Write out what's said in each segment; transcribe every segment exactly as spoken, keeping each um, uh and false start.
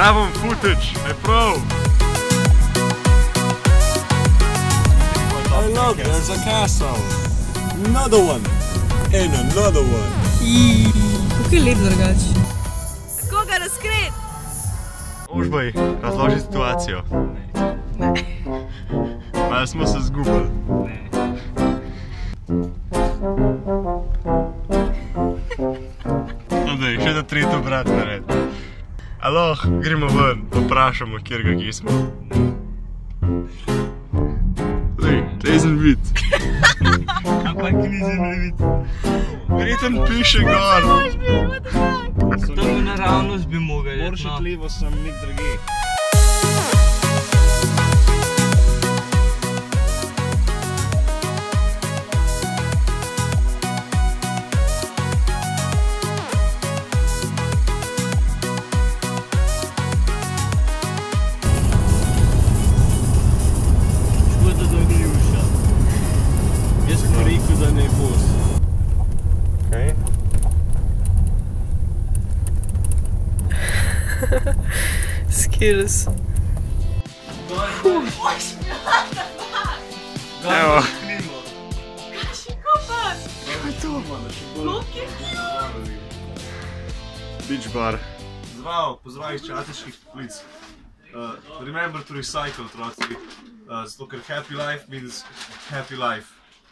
Rabim footage, je prav. Oh look, there's a castle. Another one. And another one. Kako je lep drugač. Kako ga razkrit? Ožbej, razloži situacijo. Ne. Malo smo se zgubili. No daj, še da tretjo brat nared. Aloh, gremo ven, vprašamo, kjer ga kje smo. Daj, tezen vid. Ampak ni zemljevid. Verjetno piše gor. To je naravnost bi mogel. Moraš iti levo, sem nek drugi. Škoda, da ni uša. Jaz sem rekel, da ne bos. Okay. Skills. Evo. Kaj še kopar? Kaj je to? Lopki? Beach bar. Zdravo, pozdrav iz Čateških Toplic. Uh, remember to recycle, otroci. Uh, zato ker happy life means happy life.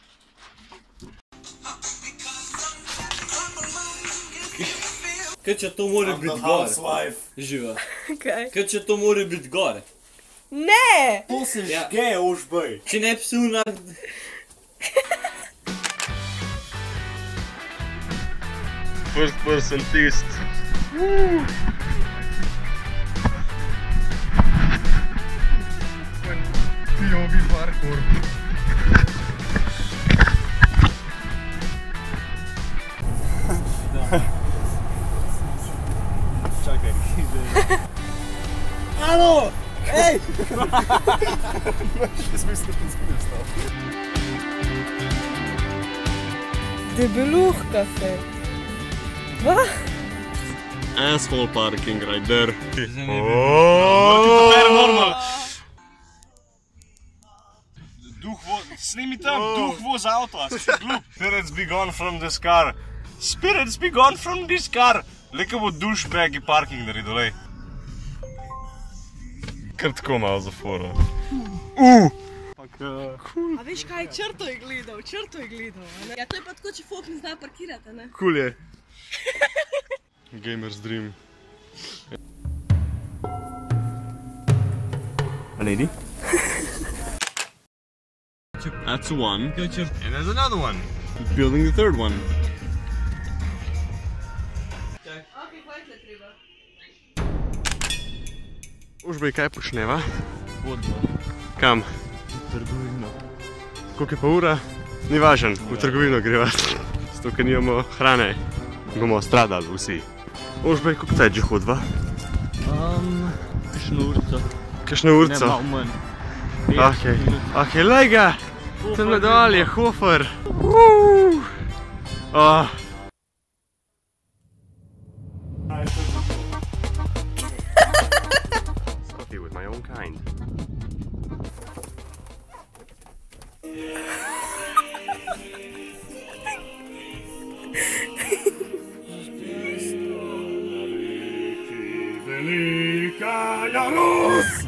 Kaj če to mora biti gor? Živa. Kaj? Kaj če to mora biti gor? Ne! To se Ja. žge, ožbej. Če ne psu na... First person test. P O V parkour. Čakaj. Alo! Ej! Še smisel, da sem nestal. Debeluhka se. Va? Asshole parking right there. Duh vo... Snimi tam, duh voz avto, a si še glup. Spirits be gone from this car. Spirits be gone from this car. Leka bo douchebagi parking naredil, lej. Kar tako malo za foro. Uh! A veš kaj, črto je gledal, črto je gledal. Ja, to je pa tako, če folk ne zna parkirati, ne? Cool je. Gamer's dream. A lady? That's one. Ketchup. And there's another one. Building the third one. Ok, kaj je treba? Užbej, kaj počneva? Vodno. Kam? Trgovino. Koliko je pa ura? Ni važen, v trgovino greva. Zato, ker nimamo hrane. Bomo stradali vsi. Užbej, koliko taj že hodva? Um, kakšno urco. Kakšno urco? Ne, malo manj. Okej, okej, lej ga! Tamle dol je Hofer. Uuuu! Oh. Coffee with my own kind. Velika Jarus!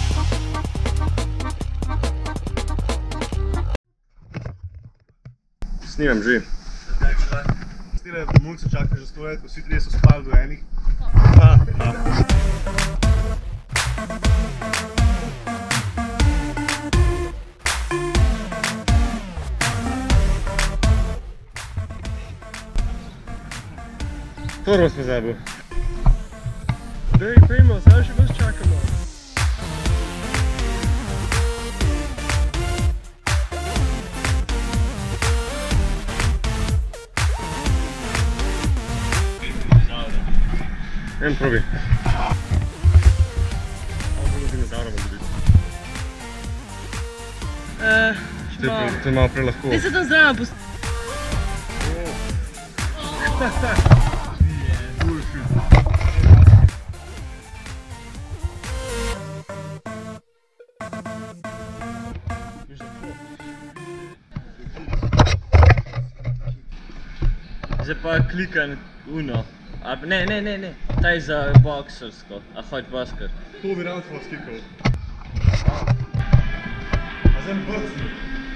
Snimam že. Stile mulce čaka že sto let, vsi trije so spali do enih. Prvo smo zabil. Dej, Primo, zdaj še vas čakamo. En probi. Ovo bilo dinozaurom dobiti. To je malo pre lahko. Ti se tam zdravo pusti. Zdaj pa klikam uno. Ne, ne, ne, ne. Ta je za boksersko. A hoj bosker. To bi rad vas klikal. A zdaj brcni.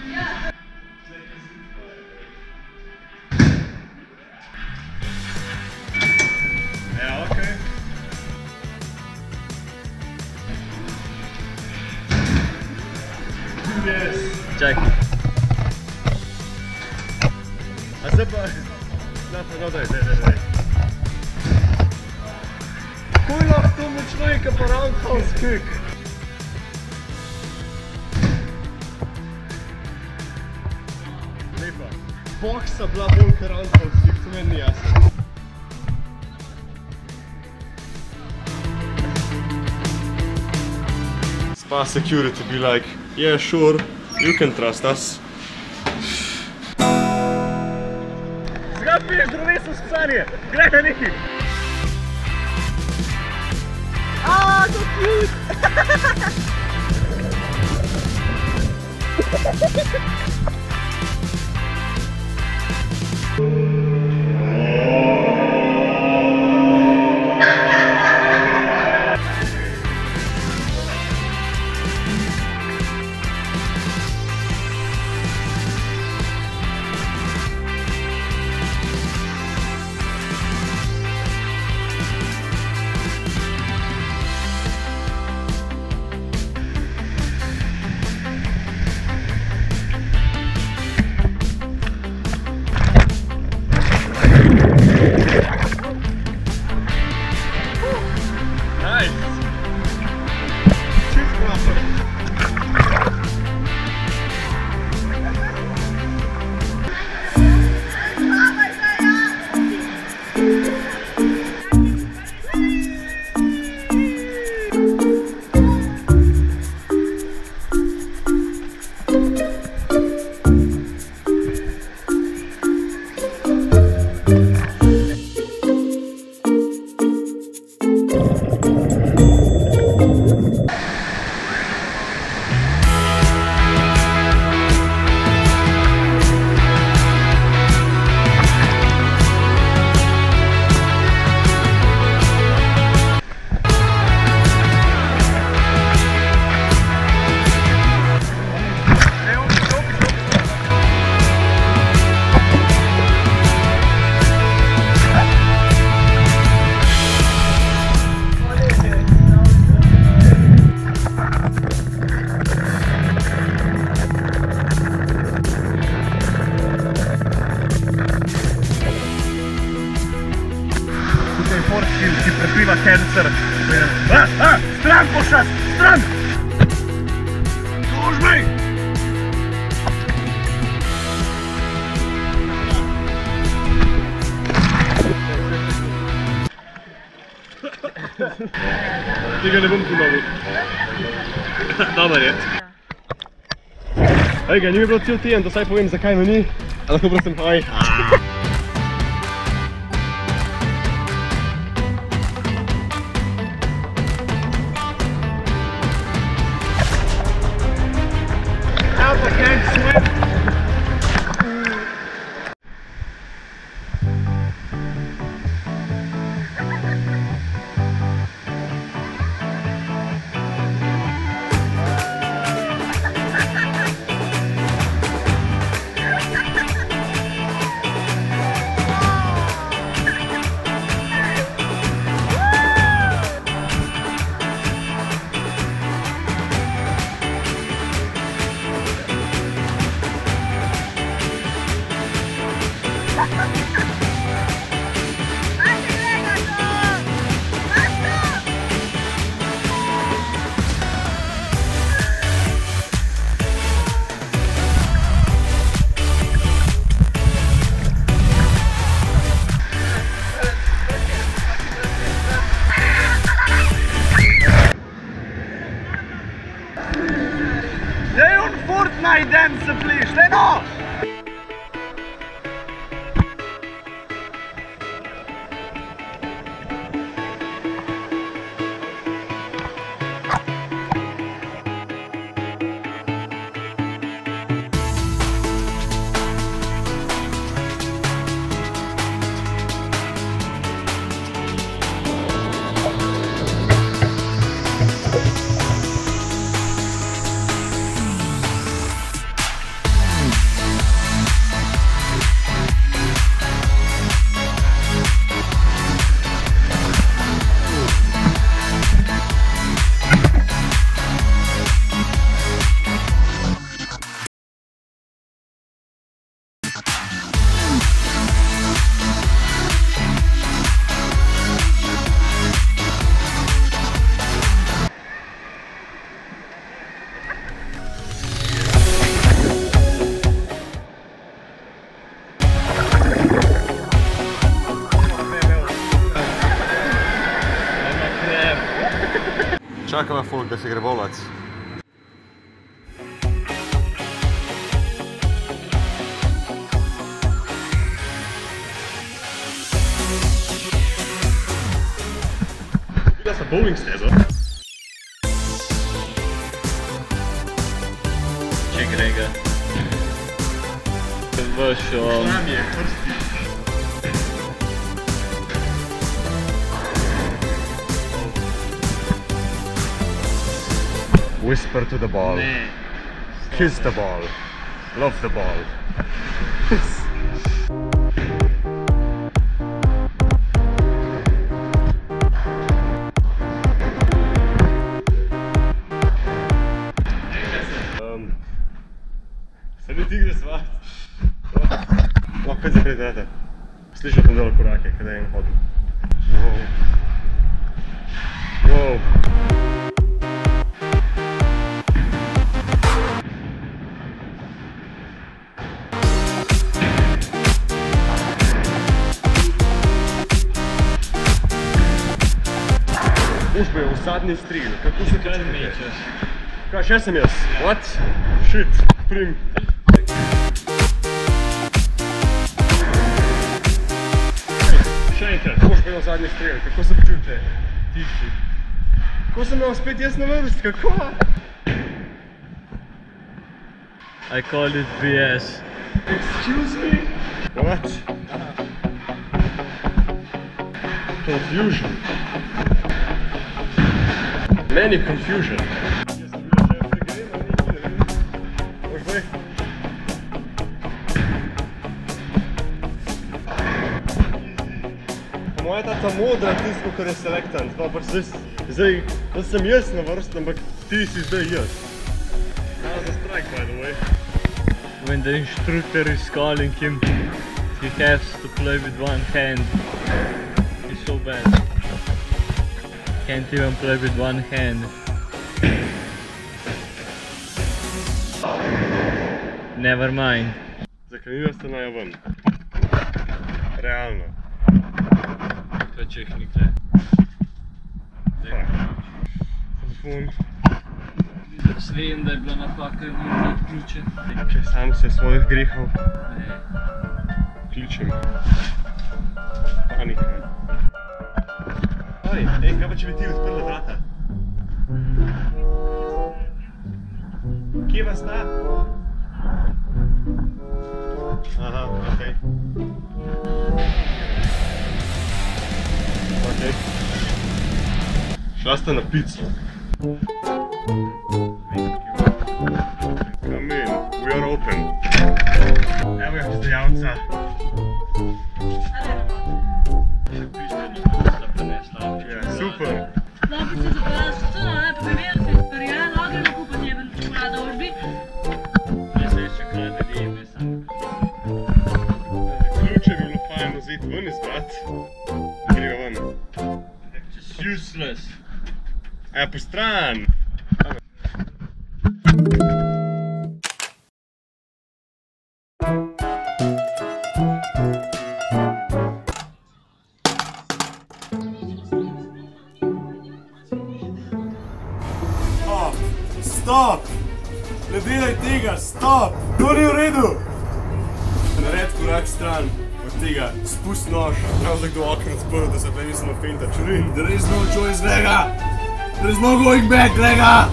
Ja, okej. Yes. Čakaj. A zdaj pa... No, no, daj, daj, daj, daj. Kuj lahko mu človeka pa roundhouse kick? Lepa. Boksa bila bolj ka roundhouse kick, to meni ni jasno. Spa security be like, yeah, sure, you can trust us. Zgad piješ drveso s psanje, grega neki! Aaaa, so cute! Ki prekriva cancer. A, a, stran pošast, stran! Službi! Tega ne bom ponovil. Dobar je. Ej ga, ni mi bilo cel teden, da saj povem zakaj me ni. A lahko prosim, oj. Fortnite dance, please, daj no! Čakava folk, da se gre volac. Videla sta bowling stezo. Če grega. Vršo... Tam je, prsti. Whisper to the ball. Ne. Kiss the ball. Love the ball. um, se ne ti gre svat. Lahko pet zapred vrata. Slišal sem dolo korake, kada je en hodil. Wow. Wow. Ušbe je v zadnji stril, kako se kaj mečeš? Kaj, še sem jaz? What? Shit, prim. Še enkrat, ušbe je v zadnji stril, kako se počute? Tiši. Kako sem imel spet jaz na vrst, kako? I call it B S. Excuse me? What? Confusion. Many confusion. Ušbej. Po moje ta ta modra tisto, kar je selektant. Pa pač zdaj, zdaj, zdaj sem jaz na vrst, ampak ti si zdaj jaz. Now the strike, by the way. When the instructor is calling him, he has to play with one hand. It's so bad. Can't even play with one hand. Never mind. Zaklenila ste naj ven. Realno. Kaj čehnikle? Telefon. Vem, da je bila napaka in moram dati ključe. Če sam se svojih grehov Ne. ključem. Panika. Oj, ej, kaj pa če bi ti odprla vrata? Kje vas sta? Aha, okej. Okej. Šla sta na pico. Come in, we are open. Evo ga pizdejavca. Super. Lahko si zapeljala s to, ne, pa bi vedel, se prijela, lahko gremo kupati jeben čokolada v Ožbi. Ne se še kaj ne dim, jaz sam. Ključe bi bilo fajn vzeti ven izbrat. Da gre ga ven. Just useless. Aja, po stran. Stop! Ne delaj tega, stop! To ni v redu! Nared korak stran od tega, spust nož, prav da kdo okno odprl, da se pa nisem fenta. Čurin, there is no choice, Grega! There is no going back, Grega!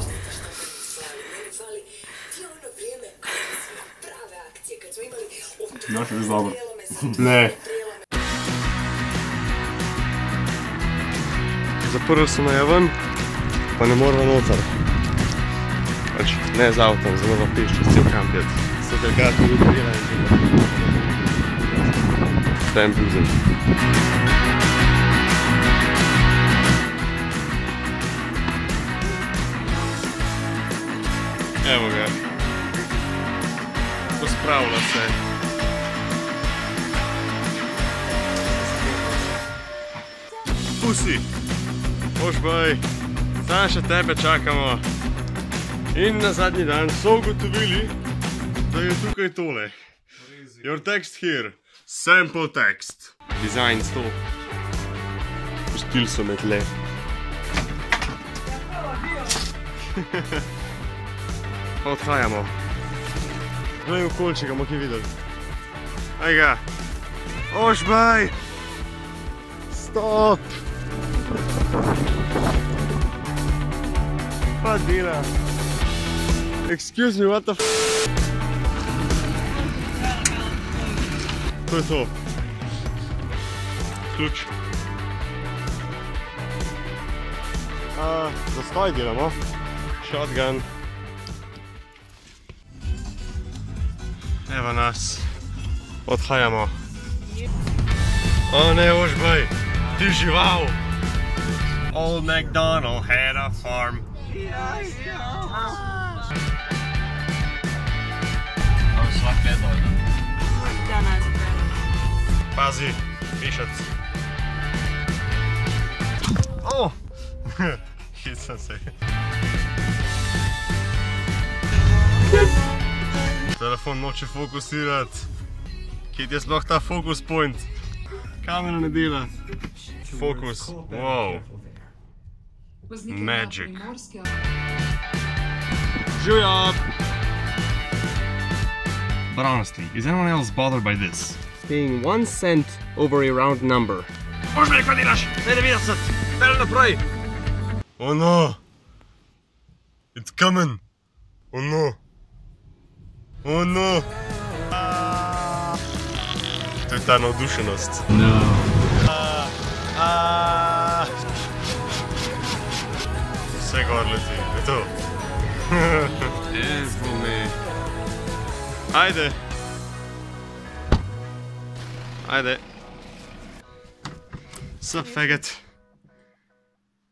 Naš je dobro. Ne. Zaprl sem naj ven, pa ne moramo noter. Pač ne z avtom, zelo pa peš čez cel kampjet. So delgatno odpira in zelo. Dajem bluzen. Evo ga. Pospravlja se. Pusi. Ožbaj, zdaj še tebe čakamo. In na zadnji dan so ugotovili, da je tukaj tole. Your text here. Sample text. Design sto. Pustili so me tle. Odhajamo. Glej v kolček, bomo kaj videli. Aj ga. Ožbaj! Stop! Pa dela. Excuse me, what the f... To je to. Ključ. Uh, zastoj delamo. Shotgun. Evo nas. Odhajamo. O ne, Ožbaj, ti žival. Old MacDonald had a farm. Vsak je dojde. Pazi, pišec. O! Hit sem se. Telefon noče fokusirati. Kje je sploh ta focus point? Kamera ne dela. Fokus. Wow. Magic. Živjo! But honestly, is anyone else bothered by this? Paying one cent over a round number. Ožbaj, kaj delaš? devetdeset! Pel naprej! Oh no! It's coming! Oh no! Oh no! To je ta navdušenost. No. Vse gor leti, je to. Evo me. Ajde. Ajde. Sup, faggot.